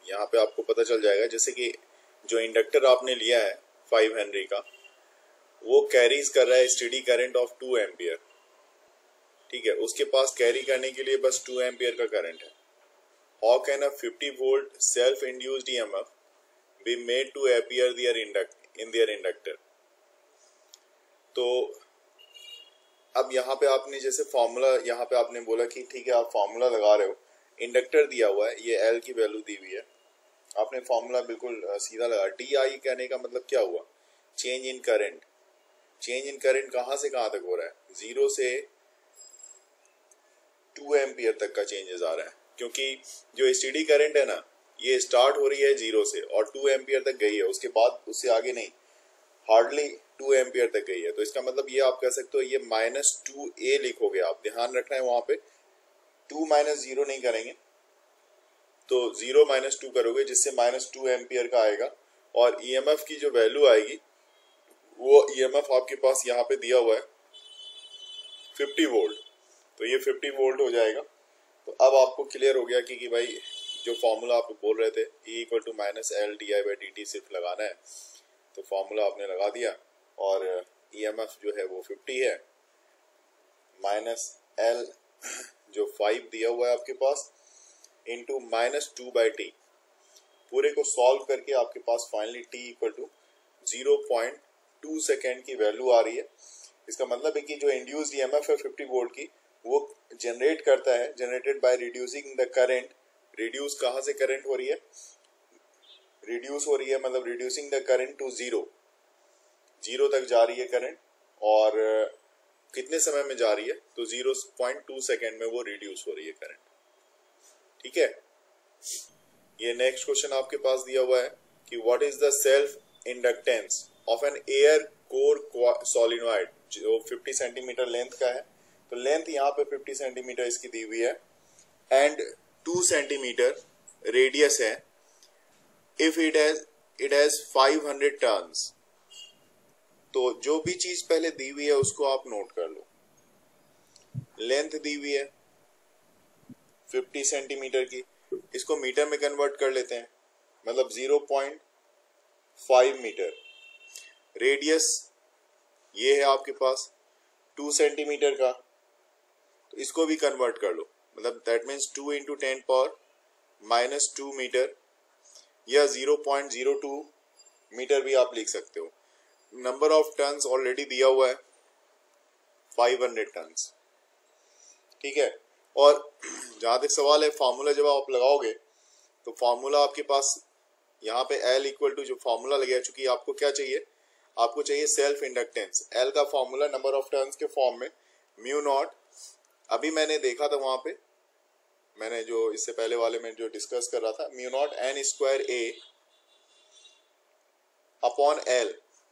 यहाँ पे आपको पता चल जाएगा। जैसे कि जो इंडक्टर आपने लिया है 5 हेनरी का, वो कैरीज कर रहा है स्टेडी करंट ऑफ 2 एम्पियर। ठीक है, उसके पास कैरी करने के लिए बस 2 एम्पियर का करंट है। How can a 50 volt self induced EMF be made to appear in there inductor? तो अब यहाँ पे आपने जैसे फॉर्मूला, यहाँ पे आपने बोला कि ठीक है आप फॉर्मूला लगा रहे हो, इंडक्टर दिया हुआ है, ये एल की वैल्यू दी हुई है, आपने फॉर्मूला बिल्कुल सीधा लगा। डी आई कहने का मतलब क्या हुआ? Change in current. Change in current कहाँ से कहाँ तक हो रहा है? 0 से 2 एम्पियर तक का चेंजेस आ रहा है, क्योंकि जो स्टेडी करंट है ना, ये स्टार्ट हो रही है 0 से और 2 एम्पियर तक गई है, उसके बाद उससे आगे नहीं, हार्डली 2 एम्पियर तक गई है। तो इसका मतलब ये आप कह सकते हो ये -2a लिखोगे आप, ध्यान रखना है वहां पे 2 - 0 नहीं करेंगे, तो 0 - 2 करोगे, जिससे -2 एम्पियर का आएगा। और ईएमएफ की जो वैल्यू आएगी, वो ईएमएफ आपके पास यहाँ पे दिया हुआ है 50 वोल्ट, तो ये 50 वोल्ट हो जाएगा। तो अब आपको क्लियर हो गया कि भाई जो फॉर्मूला आप बोल रहे थे E = -L/di/dt सिर्फ लगाना है, तो फॉर्मूला आपने लगा दिया और ईएमएफ जो है वो 50 है, -L जो 5 दिया हुआ है आपके पास, इंटू -2/t। पूरे को सॉल्व करके आपके पास फाइनली t = 0.2 सेकेंड की वैल्यू आ रही है। इसका मतलब है कि जो इंड्यूस्ड ईएमएफ है 50 वोल्ट की, वो जनरेट करता है, generated by reducing the current. Reduce कहाँ से करंट हो रही है? रिड्यूस हो रही है मतलब रिड्यूसिंग द करंट टू 0 तक जा रही है करंट, और कितने समय में जा रही है? तो 0.2 सेकेंड में वो रिड्यूस हो रही है करंट। ठीक है, ये नेक्स्ट क्वेश्चन आपके पास दिया हुआ है कि what is the self inductance of an air core solenoid, जो 50 सेंटीमीटर लेंथ का है। तो लेंथ यहाँ पे 50 सेंटीमीटर इसकी दी हुई है एंड 2 सेंटीमीटर रेडियस है। If it has 500 turns. तो जो भी चीज पहले दी हुई है उसको आप नोट कर लो। लेंथ दी हुई है 50 सेंटीमीटर की, इसको मीटर में कन्वर्ट कर लेते हैं, मतलब 0.5 मीटर। रेडियस ये है आपके पास 2 सेंटीमीटर का, तो इसको भी कन्वर्ट कर लो, मतलब दैट मीन्स 2 × 10⁻⁻2 मीटर, या 0.02 मीटर भी आप लिख सकते हो। नंबर ऑफ टन्स ऑलरेडी दिया हुआ है 500 टन्स। ठीक है, और जहां तक सवाल है फार्मूला जब आप लगाओगे, तो फार्मूला आपके पास यहाँ पे L = जो फार्मूला लगा, चूंकि आपको क्या चाहिए? आपको चाहिए सेल्फ इंडक्टेंस। L का फार्मूला नंबर ऑफ टर्न्स के फॉर्म में μ0, अभी मैंने देखा था वहां पे, मैंने जो इससे पहले वाले में जो डिस्कस कर रहा था, μ0 n² A/L,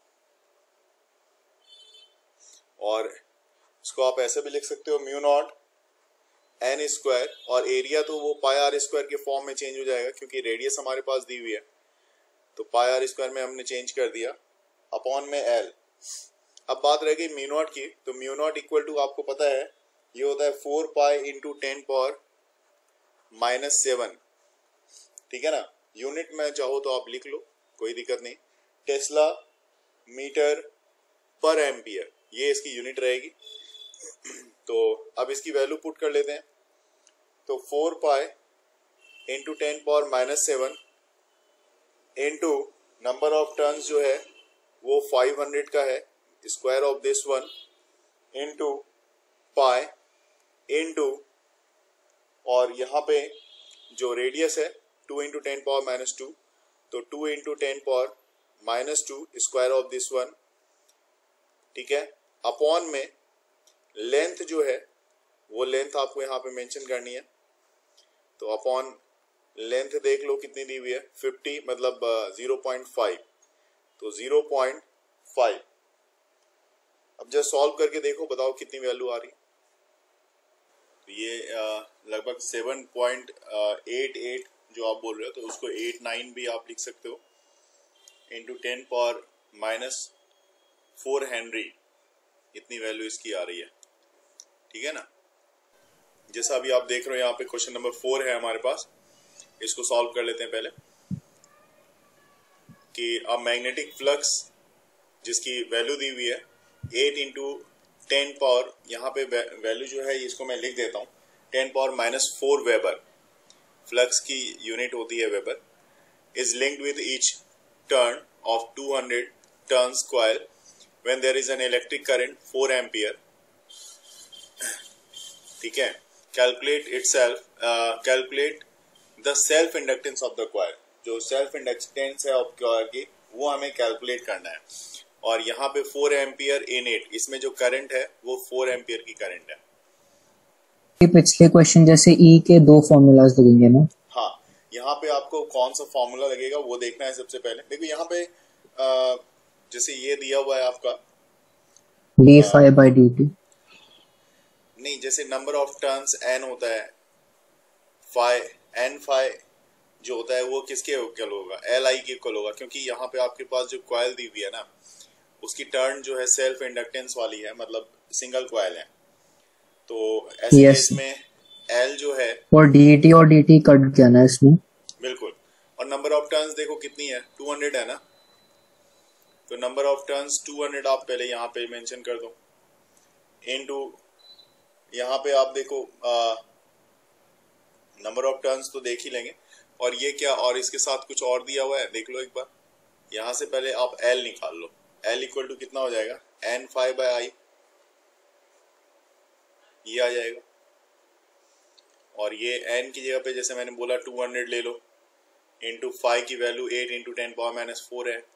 और इसको आप ऐसे भी लिख सकते हो μ0 n², और एरिया तो वो πr² के फॉर्म में चेंज हो जाएगा, क्योंकि रेडियस हमारे पास दी हुई है, तो πr² में हमने चेंज कर दिया, अपॉन में L। अब बात रह गई μ0 की, तो μ0 = आपको पता है ये होता है 4π × 10⁻⁷। ठीक है ना, यूनिट में चाहो तो आप लिख लो, कोई दिक्कत नहीं। टेस्ला मीटर पर एम्पियर, ये इसकी यूनिट रहेगी। तो अब इसकी वैल्यू पुट कर लेते हैं, तो 4π × 10⁻⁷ इंटू नंबर ऑफ टर्न्स जो है वो 500 का है, square of this one, into pi, into, और यहाँ पे जो रेडियस है 2 × 10⁻⁻2, तो 2 × 10⁻⁻2 स्क्वायर ऑफ दिस वन। ठीक है, अपॉन में लेंथ जो है वो लेंथ आपको यहाँ पे मेंशन करनी है, तो अपॉन लेंथ देख लो कितनी दी हुई है 50, मतलब 0.5, तो 0.5। अब जब सॉल्व करके देखो, बताओ कितनी वैल्यू आ रही है। तो ये लगभग 7.88 जो आप बोल रहे हो, तो उसको 89 भी आप लिख सकते हो, इंटू 10⁻⁴ हेनरी, इतनी वैल्यू इसकी आ रही है। ठीक है ना, जैसा अभी आप देख रहे हो यहाँ पे क्वेश्चन नंबर 4 है हमारे पास, इसको सॉल्व कर लेते हैं पहले। कि अब मैग्नेटिक फ्लक्स जिसकी वैल्यू दी हुई है 8 इंटू 10 पावर, यहाँ पे वैल्यू जो है इसको मैं लिख देता हूँ 10 पावर -4 वेबर, फ्लक्स की यूनिट होती है weber, is linked with each turn of 200 turns coil when there is an electric current 4 ampere. ठीक है, calculate the self inductance of the coil, जो सेल्फ इंडक्टेंस है ऑफ कॉइल की वो हमें कैलकुलेट करना है। और यहाँ पे 4 एम्पियर इन इट, इसमें जो करंट है वो 4 एम्पियर की करंट है। पिछले क्वेश्चन जैसे ई के 2 फॉर्मूलाज लगेंगे ना? हाँ, यहाँ पे आपको कौन सा फॉर्मूला लगेगा वो देखना है सबसे पहले। देखो यहाँ पे जैसे ये दिया हुआ है आपका d∅dt, नहीं, जैसे नंबर ऑफ टर्न्स n होता है, n जो होता है वो किसके इक्वल होगा, Li के इक्वल होगा, क्योंकि यहाँ पे आपके पास जो कॉइल दी हुई है ना उसकी टर्न जो है सेल्फ इंडक्टेंस वाली है, मतलब सिंगल कॉइल है, तो ऐसे केस में L जो है और dt और dt कट गया ना इसमें, बिल्कुल। और नंबर ऑफ टर्न्स देखो कितनी है, 200 है ना, तो नंबर ऑफ टर्न्स 200 आप पहले यहाँ पे मेंशन कर दो, इनटू यहाँ पे आप देखो नंबर ऑफ टर्न्स तो देख ही लेंगे, और ये क्या, और इसके साथ कुछ और दिया हुआ है देख लो एक बार। यहाँ से पहले आप L निकाल लो, L इक्वल टू कितना हो जाएगा, n∅i, ये आ जाएगा। और ये n की जगह पे जैसे मैंने बोला 200 ले लो, इंटू फाइव की वैल्यू 8 इंटू 10 पावर -4 है,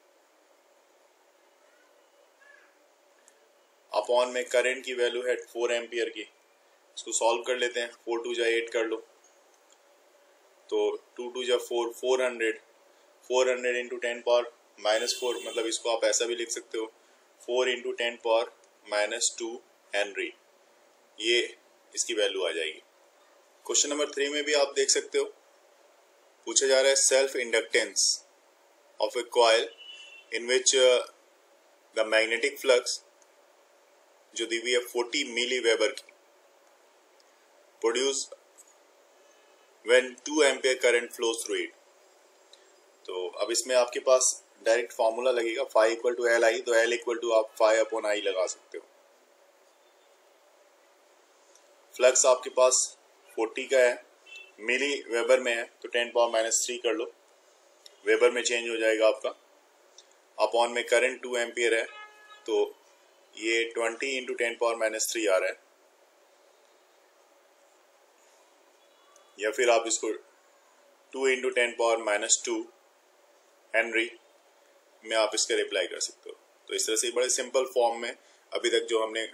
अपॉन में करंट की वैल्यू है 4 एम्पियर की। इसको सॉल्व कर लेते हैं, 4 2 जा 8 कर लो, तो 2 2 जा 4, 400 इंटू 10 पावर -4, मतलब इसको आप ऐसा भी लिख सकते हो 4 इंटू 10 पावर -2 हेनरी, ये इसकी वैल्यू आ जाएगी। क्वेश्चन नंबर 3 में भी आप देख सकते हो, पूछा जा रहा है self inductance of a coil in which the magnetic flux जो दी हुई है 40 मिली वेबर की, produce when 2 ampere current flows through it. तो अब इसमें आपके पास डायरेक्ट फॉर्मूला लगेगा, φ इक्वल टू Li, तो L इक्वल टू आप φ/I लगा सकते हो। फ्लक्स आपके पास 40 का है, मिली वेबर में है, तो 10 पावर -3 कर लो, वेबर में चेंज हो जाएगा आपका, अपॉन में करंट 2 एम्पियर है, तो ये 20 इंटू 10 पावर -3 आ रहा है, या फिर आप इसको 2 इंटू 10 पावर -2 हेनरी में आप इसका रिप्लाई कर सकते हो। तो इस तरह से बड़े सिंपल फॉर्म में अभी तक जो हमने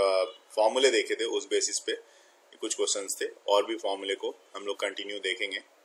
फॉर्मूले देखे थे उस बेसिस पे कुछ क्वेश्चंस थे, और भी फॉर्मूले को हम लोग कंटिन्यू देखेंगे।